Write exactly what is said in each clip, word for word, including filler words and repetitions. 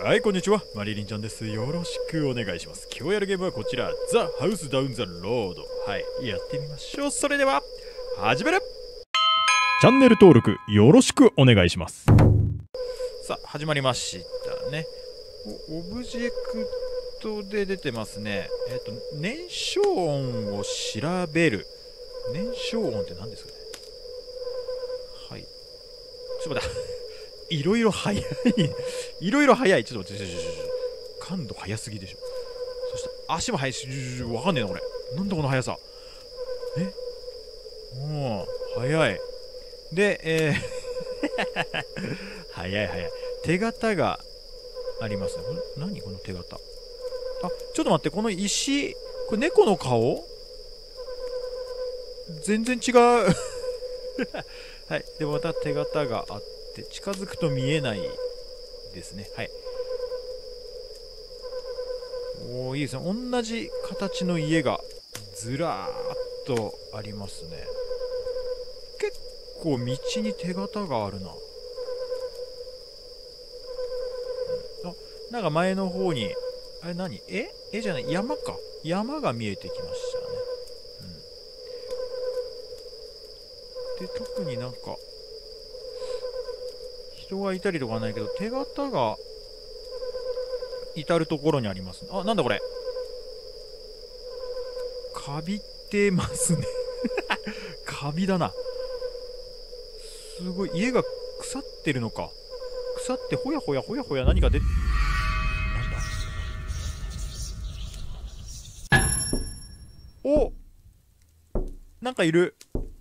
はい、こんにちは。マリリンちゃんです。よろしくお願いします。今日やるゲームはこちら。ザ・ハウス・ダウン・ザ・ロード。はい、やってみましょう。それでは、始める。チャンネル登録よろしくお願いします。さあ、始まりましたね。おオブジェクトで出てますね。えっ、と、燃焼音を調べる。燃焼音って何ですかね。はい。ちょっと待って。いろいろ早い。いろいろ早い。ちょっと待って。感度早すぎでしょ。そして足も速いし、わかんねえな、これ。なんだこの速さ。えもう、早い。で、えー早い早い。手形がありますね。何この手形。あ、ちょっと待って、この石、これ猫の顔全然違う。はい。で、また手形があって、近づくと見えないですね。はい。おー、いいですね。同じ形の家がずらーっとありますね。結構道に手形があるな。あ、なんか前の方に、あれ何ええじゃない、山か。山が見えてきましたね。うん。で、特になんか、人がいたりとかはないけど、手形が至るところにありますね。あ、なんだこれ。カビてますね。カビだな。すごい。家が腐ってるのか。腐ってほやほやほやほや何か出て、なんだお、なんかいる。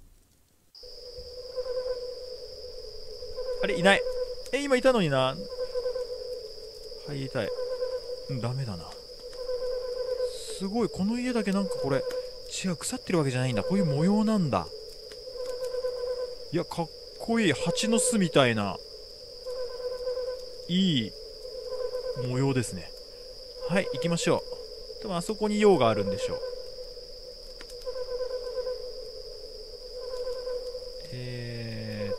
あれ、いない。え、今いたのにな。入りたい。うん、ダメだな。すごい。この家だけなんかこれ、違う、腐ってるわけじゃないんだ。こういう模様なんだ。いや、かっこいい。蜂の巣みたいな、いい模様ですね。はい、行きましょう。多分あそこに用があるんでしょう。え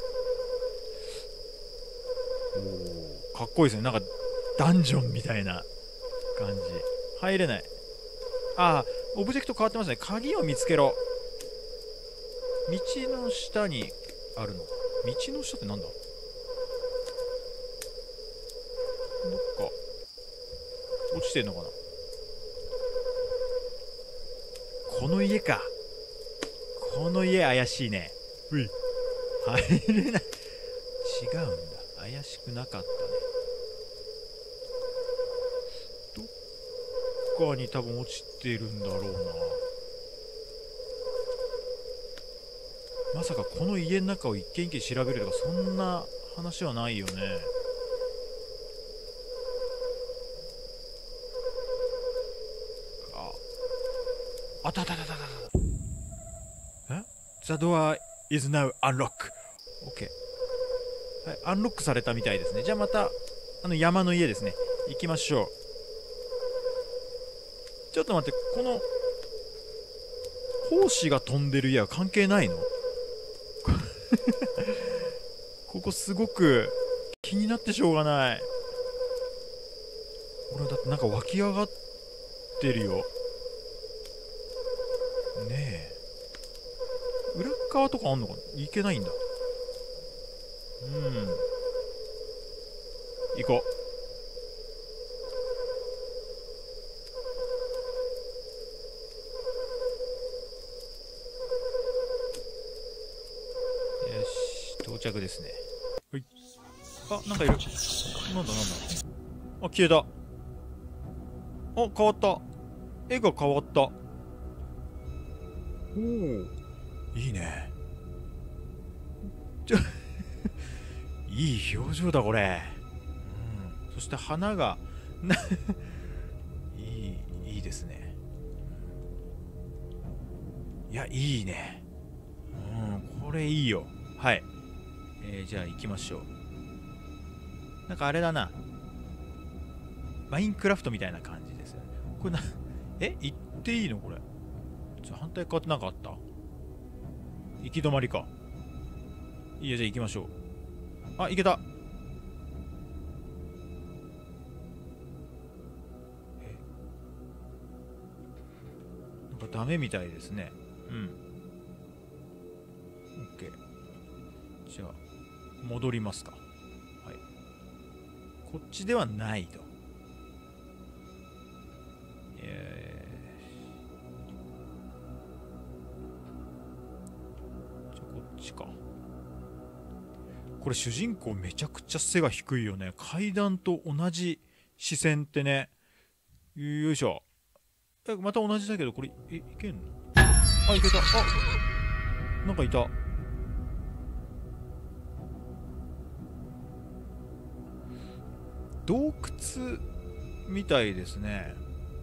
ー、おー、かっこいいですね。なんか、ダンジョンみたいな感じ。入れない。ああ、オブジェクト変わってますね。鍵を見つけろ。道の下にあるのか。道の下ってなんだ。どっか、落ちてんのかな。この家か。この家怪しいね。うい。入れない。違うんだ。怪しくなかったね。どっかに多分落ちてるんだろうな。まさかこの家の中を一軒一軒調べるとか、そんな話はないよね。あ、あったあったあったあったあった。え ?The door is now unlocked. OK。はい、アンロックされたみたいですね。じゃあまた、あの山の家ですね。行きましょう。ちょっと待って、この、胞子が飛んでる家は関係ないの？ここすごく気になってしょうがない。俺だってなんか湧き上がってるよ。ねえ。裏側とかあんのかな？いけないんだ。うん。行こう。よし、到着ですね。はい。あ、なんかいる。なんだなんだ。あ、消えた。あ、変わった。絵が変わった。おお、いいね。ちょいい表情だこれ。うん。そして花がいい、いいですね。いや、いいね。うん、これいいよ。はい。えー、じゃあ行きましょう。なんかあれだな。マインクラフトみたいな感じですよね。これな、え行っていいのこれ。ちょ、反対側ってなんかあった？行き止まりか。いいや、じゃあ行きましょう。あ、行けた。 ダメみたいですね。うん。OK。じゃあ、戻りますか。はい。こっちではないと。えー、じゃあ、こっちか。これ主人公めちゃくちゃ背が低いよね。階段と同じ視線ってね。よいしょ。え、また同じだけど、これ、え、いけんの？あ、いけた。あ、なんかいた。洞窟みたいですね。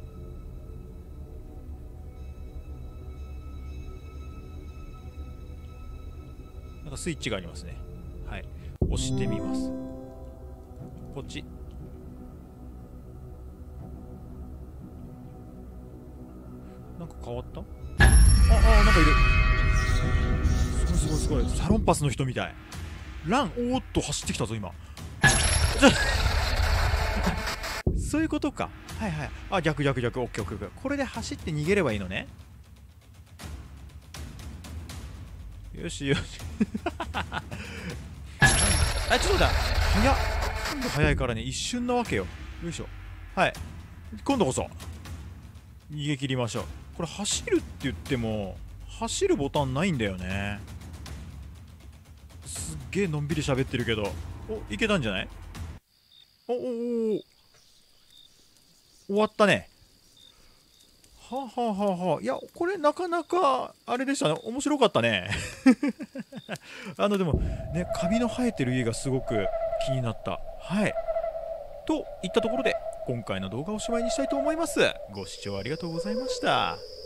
なんかスイッチがありますね。はい。押してみます。こっち。なんか変わった？あ、あ、なんかいる。すごいすごいすごい。サロンパスの人みたい。ラン、おーっと走ってきたぞ、今。そういうことか。はいはい。あ、逆逆逆。オッケーオッケーオッケー。これで走って逃げればいいのね。よしよし。あ、ちょっとだ。早っ。今度早いからね、一瞬なわけよ。よいしょ。はい。今度こそ。逃げ切りましょう。これ走るって言っても、走るボタンないんだよね。すっげえのんびり喋ってるけど。お、いけたんじゃない？おおおお。終わったね。はあ、はあはあはあ、いや、これなかなか、あれでしたね。面白かったね。あの、でも、ね、カビの生えてる家がすごく気になった。はい。といったところで、今回の動画をおしまいにしたいと思います。ご視聴ありがとうございました。